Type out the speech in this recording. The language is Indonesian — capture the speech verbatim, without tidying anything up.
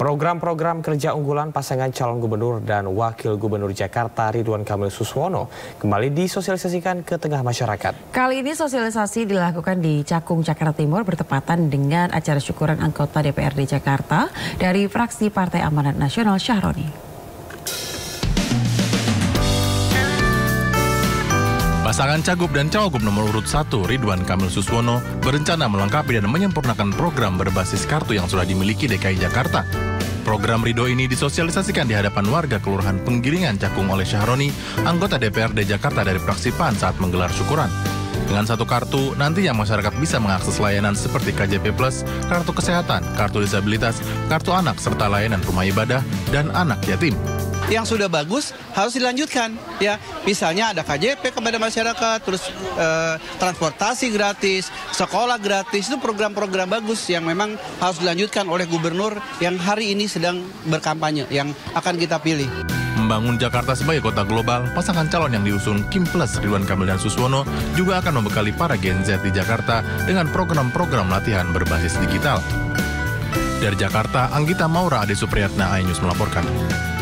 Program-program kerja unggulan pasangan calon gubernur dan wakil gubernur Jakarta Ridwan Kamil Suswono kembali disosialisasikan ke tengah masyarakat. Kali ini sosialisasi dilakukan di Cakung, Jakarta Timur bertepatan dengan acara syukuran anggota D P R D Jakarta dari fraksi Partai Amanat Nasional Syahroni. Pasangan Cagup dan Cawagup nomor urut satu Ridwan Kamil Suswono berencana melengkapi dan menyempurnakan program berbasis kartu yang sudah dimiliki D K I Jakarta. Program Ridho ini disosialisasikan di hadapan warga Kelurahan Penggiringan Cakung oleh Syahroni, anggota D P R D Jakarta dari fraksi P A N saat menggelar syukuran. Dengan satu kartu, nantinya masyarakat bisa mengakses layanan seperti K J P Plus, kartu kesehatan, kartu disabilitas, kartu anak, serta layanan rumah ibadah dan anak yatim. Yang sudah bagus harus dilanjutkan, ya. Misalnya ada K J P kepada masyarakat, terus eh, transportasi gratis, sekolah gratis, itu program-program bagus yang memang harus dilanjutkan oleh gubernur yang hari ini sedang berkampanye, yang akan kita pilih. Membangun Jakarta sebagai kota global, pasangan calon yang diusung Kim Plus Ridwan Kamil dan Suswono juga akan membekali para Gen Z di Jakarta dengan program-program latihan berbasis digital. Dari Jakarta, Anggita Maura Ade Supriyatna, iNews melaporkan.